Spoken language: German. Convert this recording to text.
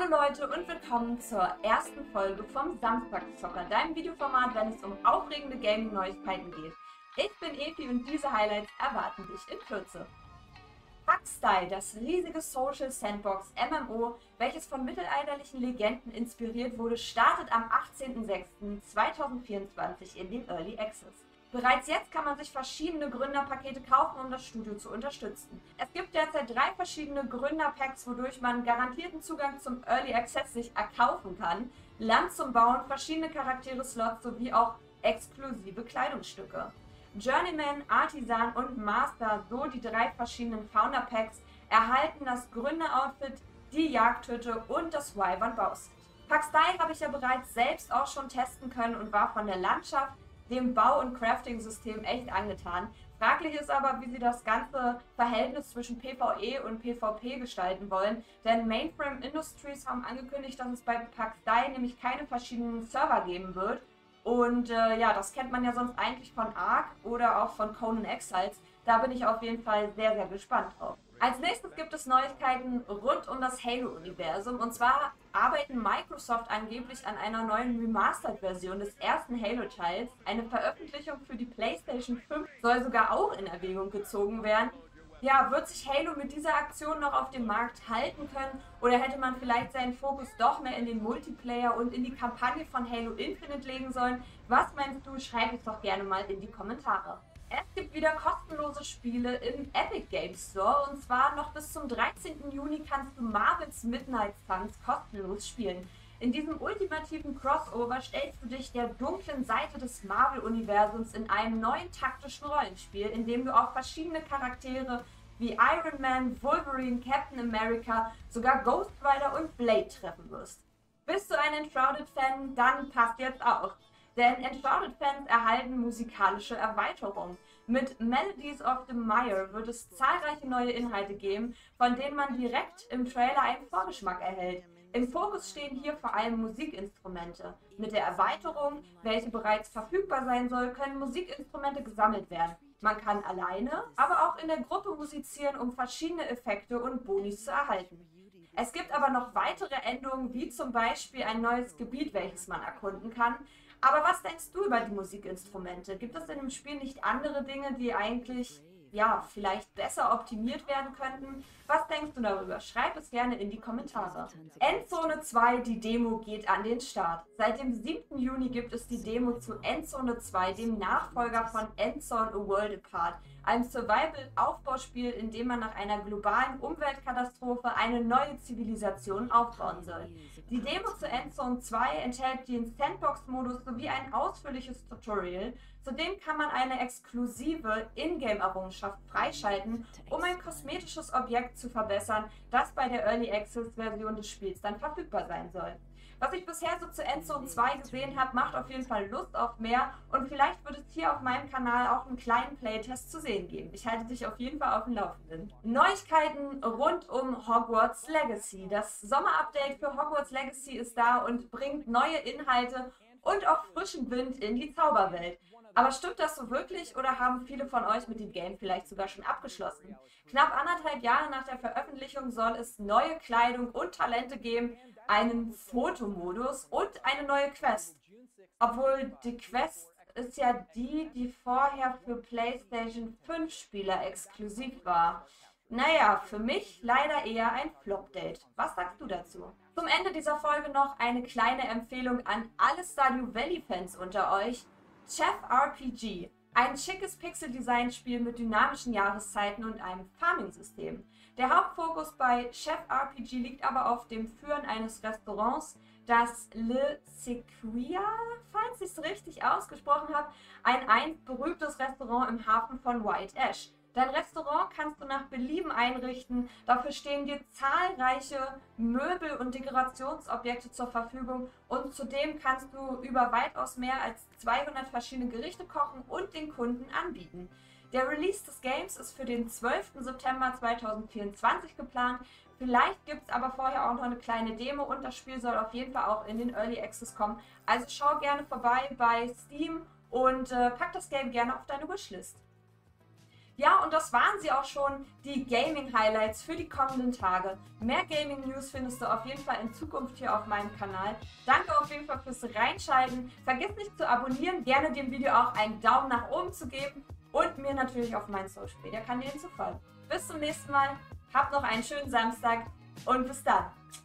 Hallo Leute und willkommen zur ersten Folge vom Samstagszocker, deinem Videoformat, wenn es um aufregende Gaming-Neuigkeiten geht. Ich bin Epi und diese Highlights erwarten dich in Kürze. Pax-Style, das riesige Social Sandbox MMO, welches von mittelalterlichen Legenden inspiriert wurde, startet am 18.06.2024 in den Early Access. Bereits jetzt kann man sich verschiedene Gründerpakete kaufen, um das Studio zu unterstützen. Es gibt derzeit 3 verschiedene Gründerpacks, wodurch man garantierten Zugang zum Early Access sich erkaufen kann, Land zum Bauen, verschiedene Charaktere-Slots sowie auch exklusive Kleidungsstücke. Journeyman, Artisan und Master, so die 3 verschiedenen Founder-Packs, erhalten das Gründer-Outfit, die Jagdhütte und das Wyvern-Bauset. Pax-Style habe ich ja bereits selbst auch schon testen können und war von der Landschaft, dem Bau- und Crafting-System echt angetan. Fraglich ist aber, wie sie das ganze Verhältnis zwischen PvE und PvP gestalten wollen, denn Mainframe Industries haben angekündigt, dass es bei Pax-Style nämlich keine verschiedenen Server geben wird. Und ja, das kennt man ja sonst eigentlich von Ark oder auch von Conan Exiles. Da bin ich auf jeden Fall sehr, sehr gespannt drauf. Als nächstes gibt es Neuigkeiten rund um das Halo-Universum. Und zwar arbeitet Microsoft angeblich an einer neuen Remastered-Version des ersten Halo-Teils. Eine Veröffentlichung für die PlayStation 5 soll sogar auch in Erwägung gezogen werden. Ja, wird sich Halo mit dieser Aktion noch auf dem Markt halten können oder hätte man vielleicht seinen Fokus doch mehr in den Multiplayer und in die Kampagne von Halo Infinite legen sollen? Was meinst du? Schreib es doch gerne mal in die Kommentare. Es gibt wieder kostenlose Spiele im Epic Games Store und zwar noch bis zum 13. Juni kannst du Marvel's Midnight Suns kostenlos spielen. In diesem ultimativen Crossover stellst du dich der dunklen Seite des Marvel-Universums in einem neuen taktischen Rollenspiel, in dem du auf verschiedene Charaktere wie Iron Man, Wolverine, Captain America, sogar Ghost Rider und Blade treffen wirst. Bist du ein Enshrouded-Fan? Dann passt jetzt auch. Denn Enshrouded-Fans erhalten musikalische Erweiterungen. Mit Melodies of the Mire wird es zahlreiche neue Inhalte geben, von denen man direkt im Trailer einen Vorgeschmack erhält. Im Fokus stehen hier vor allem Musikinstrumente. Mit der Erweiterung, welche bereits verfügbar sein soll, können Musikinstrumente gesammelt werden. Man kann alleine, aber auch in der Gruppe musizieren, um verschiedene Effekte und Bonis zu erhalten. Es gibt aber noch weitere Änderungen, wie zum Beispiel ein neues Gebiet, welches man erkunden kann. Aber was denkst du über die Musikinstrumente? Gibt es in dem Spiel nicht andere Dinge, die eigentlich, ja, vielleicht besser optimiert werden könnten? Was denkst du darüber? Schreib es gerne in die Kommentare. Endzone 2, die Demo geht an den Start. Seit dem 7. Juni gibt es die Demo zu Endzone 2, dem Nachfolger von Endzone A World Apart, einem Survival-Aufbauspiel, in dem man nach einer globalen Umweltkatastrophe eine neue Zivilisation aufbauen soll. Die Demo zu Endzone 2 enthält den Sandbox-Modus sowie ein ausführliches Tutorial. Zudem kann man eine exklusive Ingame-Errungenschaft freischalten, um ein kosmetisches Objekt zu verbessern, das bei der Early Access-Version des Spiels dann verfügbar sein soll. Was ich bisher so zu Endzone 2 gesehen habe, macht auf jeden Fall Lust auf mehr und vielleicht wird es hier auf meinem Kanal auch einen kleinen Playtest zu sehen geben. Ich halte dich auf jeden Fall auf dem Laufenden. Neuigkeiten rund um Hogwarts Legacy. Das Sommerupdate für Hogwarts Legacy ist da und bringt neue Inhalte und auch frischen Wind in die Zauberwelt. Aber stimmt das so wirklich oder haben viele von euch mit dem Game vielleicht sogar schon abgeschlossen? Knapp 1,5 Jahre nach der Veröffentlichung soll es neue Kleidung und Talente geben, einen Fotomodus und eine neue Quest. Obwohl die Quest ist ja die vorher für PlayStation 5 Spieler exklusiv war. Naja, für mich leider eher ein Flop-Date. Was sagst du dazu? Zum Ende dieser Folge noch eine kleine Empfehlung an alle Stardew Valley-Fans unter euch. Chef RPG. Ein schickes Pixel-Design-Spiel mit dynamischen Jahreszeiten und einem Farming-System. Der Hauptfokus bei Chef RPG liegt aber auf dem Führen eines Restaurants, das Le Sequoia, falls ich es richtig ausgesprochen habe, ein einst berühmtes Restaurant im Hafen von White Ash. Dein Restaurant kannst du nach Belieben einrichten, dafür stehen dir zahlreiche Möbel- und Dekorationsobjekte zur Verfügung und zudem kannst du über weitaus mehr als 200 verschiedene Gerichte kochen und den Kunden anbieten. Der Release des Games ist für den 12. September 2024 geplant, vielleicht gibt es aber vorher auch noch eine kleine Demo und das Spiel soll auf jeden Fall auch in den Early Access kommen. Also schau gerne vorbei bei Steam und pack das Game gerne auf deine Wishlist. Ja, und das waren sie auch schon, die Gaming-Highlights für die kommenden Tage. Mehr Gaming-News findest du auf jeden Fall in Zukunft hier auf meinem Kanal. Danke auf jeden Fall fürs Reinschalten. Vergiss nicht zu abonnieren, gerne dem Video auch einen Daumen nach oben zu geben und mir natürlich auf meinen Social-Media-Kanälen zu folgen. Bis zum nächsten Mal, habt noch einen schönen Samstag und bis dann.